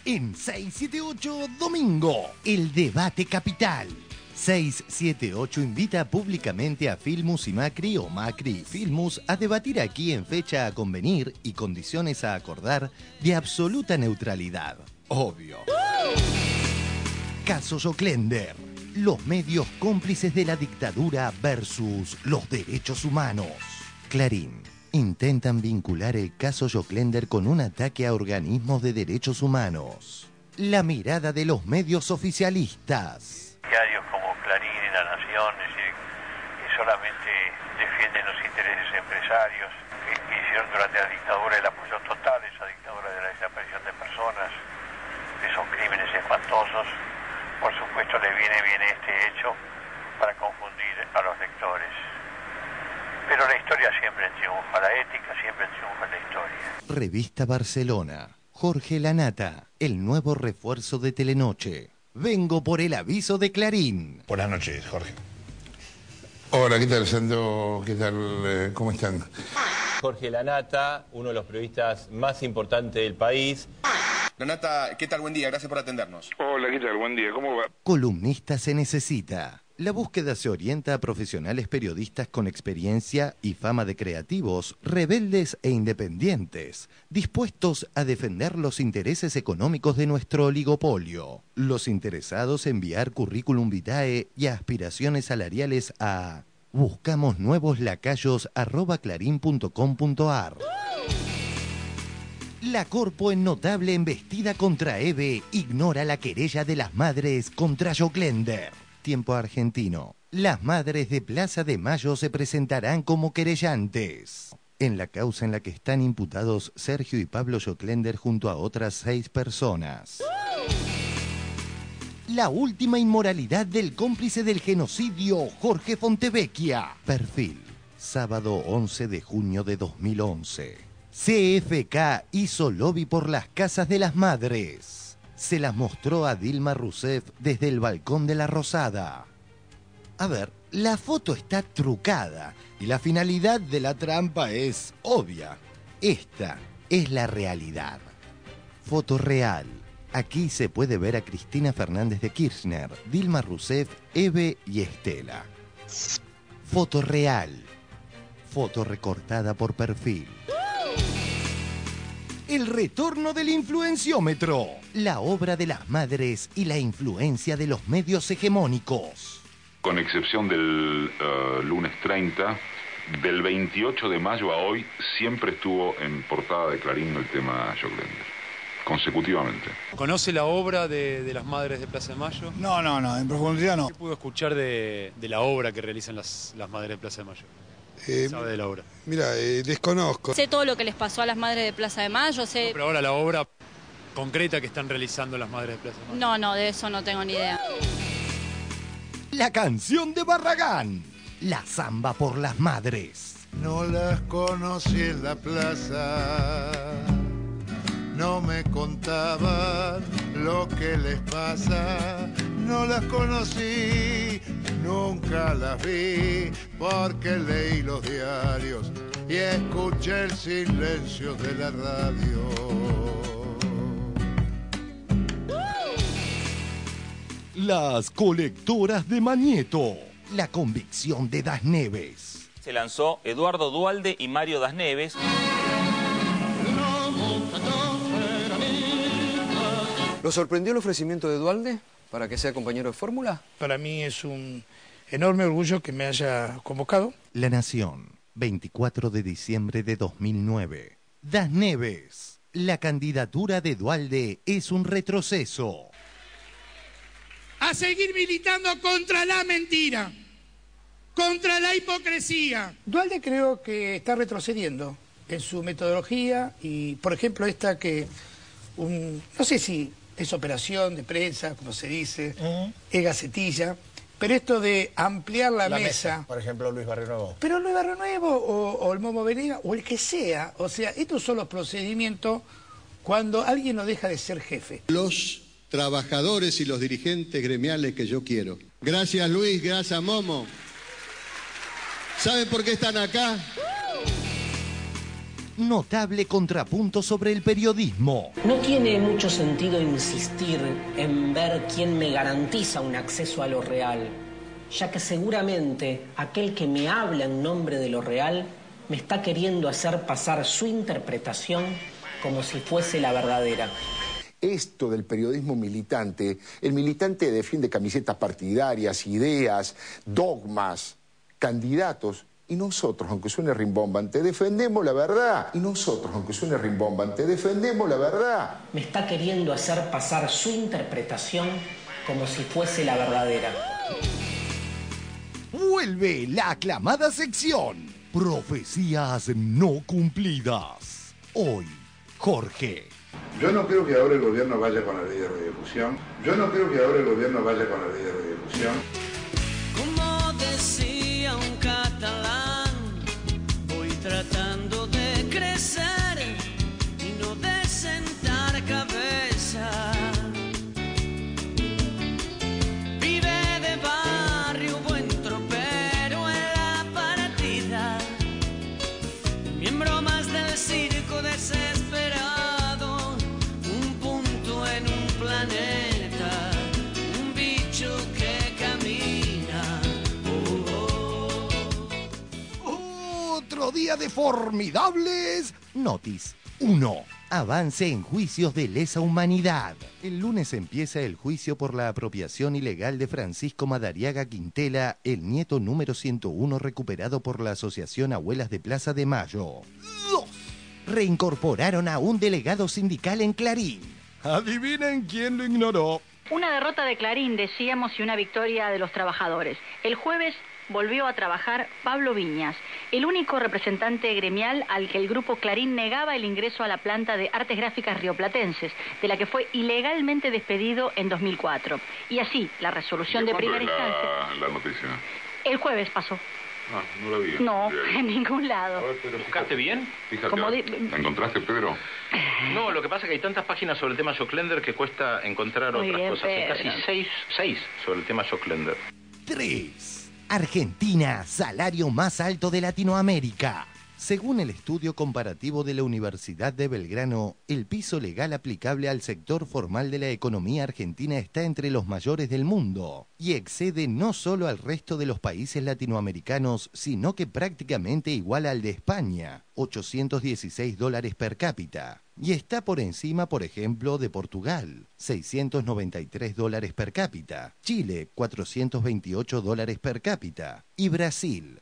En 678 Domingo, el debate capital. 678 invita públicamente a Filmus y Macri o Macri y Filmus a debatir aquí en fecha a convenir y condiciones a acordar de absoluta neutralidad. Obvio. Caso Joclender. Los medios cómplices de la dictadura versus los derechos humanos. Clarín. Intentan vincular el caso Joclender con un ataque a organismos de derechos humanos. La mirada de los medios oficialistas. Diarios como Clarín y La Nación, es decir, que solamente defienden los intereses empresarios, que hicieron durante la dictadura el apoyo total a esa dictadura de la desaparición de personas, de esos crímenes espantosos. Por supuesto le viene bien este hecho para confundir a los lectores. Pero la historia siempre triunfa, la ética siempre triunfa en la historia. Revista Barcelona. Jorge Lanata, el nuevo refuerzo de Telenoche. Vengo por el aviso de Clarín. Buenas noches, Jorge. Hola, ¿qué tal, Sandro? ¿Qué tal? ¿Cómo están? Jorge Lanata, uno de los periodistas más importantes del país. Lanata, ¿qué tal? Buen día, gracias por atendernos. Hola, ¿qué tal? Buen día, ¿cómo va? Columnista se necesita. La búsqueda se orienta a profesionales periodistas con experiencia y fama de creativos, rebeldes e independientes, dispuestos a defender los intereses económicos de nuestro oligopolio. Los interesados en enviar currículum vitae y aspiraciones salariales a buscamosnuevoslacayos@clarin.com.ar. La Corpo en notable embestida contra Eve ignora la querella de las madres contra Joclender. Tiempo argentino. Las madres de Plaza de Mayo se presentarán como querellantes en la causa en la que están imputados Sergio y Pablo Joclender junto a otras 6 personas. La última inmoralidad del cómplice del genocidio, Jorge Fontevecchia. Perfil, sábado 11 de junio de 2011. CFK hizo lobby por las casas de las madres. Se las mostró a Dilma Rousseff desde el balcón de la Rosada. A ver, la foto está trucada y la finalidad de la trampa es obvia. Esta es la realidad. Foto real. Aquí se puede ver a Cristina Fernández de Kirchner, Dilma Rousseff, Eve y Estela. Foto real. Foto recortada por perfil. El retorno del influenciómetro. La obra de las madres y la influencia de los medios hegemónicos. Con excepción del lunes 30, del 28 de mayo a hoy, siempre estuvo en portada de Clarín el tema Joclender, consecutivamente. ¿Conoce la obra de las madres de Plaza de Mayo? No, en profundidad no. ¿Qué pudo escuchar de la obra que realizan las madres de Plaza de Mayo? ¿Sabe de la obra? Mira, desconozco. Sé todo lo que les pasó a las madres de Plaza de Mayo, sé... Pero ahora la obra concreta que están realizando las madres de Plaza de Mayo. No, de eso no tengo ni idea. La canción de Barragán. La samba por las madres. No las conocí en la plaza, no me contaban lo que les pasa, no las conocí, nunca las vi, porque leí los diarios y escuché el silencio de la radio. Las colectoras de Mañeto. La convicción de Das Neves. Se lanzó Eduardo Duhalde y Mario Das Neves. ¿Lo sorprendió el ofrecimiento de Duhalde para que sea compañero de fórmula? Para mí es un enorme orgullo que me haya convocado. La Nación, 24 de diciembre de 2009. Das Neves. La candidatura de Duhalde es un retroceso. A seguir militando contra la mentira, contra la hipocresía. Duhalde creo que está retrocediendo en su metodología y, por ejemplo, esta que, no sé si es operación de prensa, como se dice, es gacetilla, pero esto de ampliar la mesa... Por ejemplo, Luis Barrio Nuevo. Pero Luis Barrio Nuevo o el Momo Venega o el que sea, o sea, estos son los procedimientos cuando alguien no deja de ser jefe. Los trabajadores y los dirigentes gremiales que yo quiero. Gracias Luis, gracias Momo. ¿Saben por qué están acá? Notable contrapunto sobre el periodismo. No tiene mucho sentido insistir en ver quién me garantiza un acceso a lo real, ya que seguramente aquel que me habla en nombre de lo real me está queriendo hacer pasar su interpretación como si fuese la verdadera. Esto del periodismo militante, el militante defiende camisetas partidarias, ideas, dogmas, candidatos. Y nosotros, aunque suene rimbombante, defendemos la verdad. Y nosotros, aunque suene rimbombante, defendemos la verdad. Me está queriendo hacer pasar su interpretación como si fuese la verdadera. Vuelve la aclamada sección Profecías no cumplidas. Hoy, Jorge. Yo no creo que ahora el gobierno vaya con la ley de radiodifusión. Como decía un catalán, voy tratando de crecer y no de sentar cabeza. Vive de barrio, buen tropero en la partida, miembro más del circo desesperado, un punto en un planeta, un bicho que camina. Otro día de formidables Notis 1. Avance en juicios de lesa humanidad. El lunes empieza el juicio por la apropiación ilegal de Francisco Madariaga Quintela, el nieto número 101 recuperado por la Asociación Abuelas de Plaza de Mayo. 2. Reincorporaron a un delegado sindical en Clarín. Adivinen quién lo ignoró. Una derrota de Clarín, decíamos, y una victoria de los trabajadores. El jueves volvió a trabajar Pablo Viñas, el único representante gremial al que el grupo Clarín negaba el ingreso a la planta de artes gráficas rioplatenses, de la que fue ilegalmente despedido en 2004. Y así, la resolución de primera instancia... la noticia? El jueves pasó. Ah, no la vi. No, en ningún lado. ¿Buscaste bien? Fíjate, ¿la encontraste, Pedro? No, lo que pasa es que hay tantas páginas sobre el tema Joclender que cuesta encontrar Muy otras bien, cosas. Hay Pedro. casi seis sobre el tema Joclender. 3. Argentina, salario más alto de Latinoamérica. Según el estudio comparativo de la Universidad de Belgrano, el piso legal aplicable al sector formal de la economía argentina está entre los mayores del mundo y excede no solo al resto de los países latinoamericanos, sino que prácticamente igual al de España, $816 per cápita. Y está por encima, por ejemplo, de Portugal, $693 per cápita, Chile, $428 per cápita y Brasil,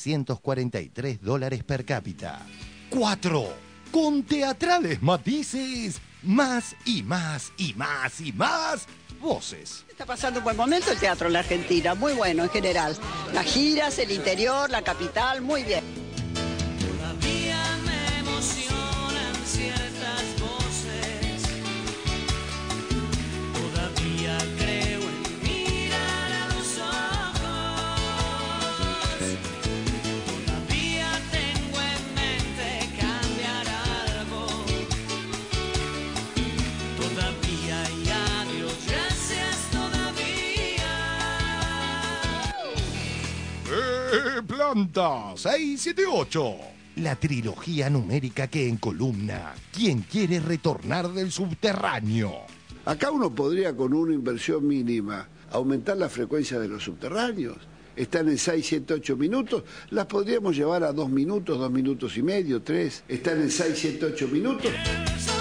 $343 per cápita. 4. Con teatrales matices, más y más y más y más voces. Está pasando un buen momento el teatro en la Argentina, muy bueno en general. Las giras, el interior, la capital, muy bien. Todavía me emocionan ciertas voces, todavía creo en mirar a los ojos, todavía tengo en mente cambiar algo, todavía y adiós, gracias todavía. Planta 678. La trilogía numérica que en columna ¿Quién quiere retornar del subterráneo? Acá uno podría, con una inversión mínima, aumentar la frecuencia de los subterráneos. Están en 6, 7, 8 minutos, las podríamos llevar a 2 minutos, 2 minutos y medio, 3. Están en 6, 7, 8 minutos.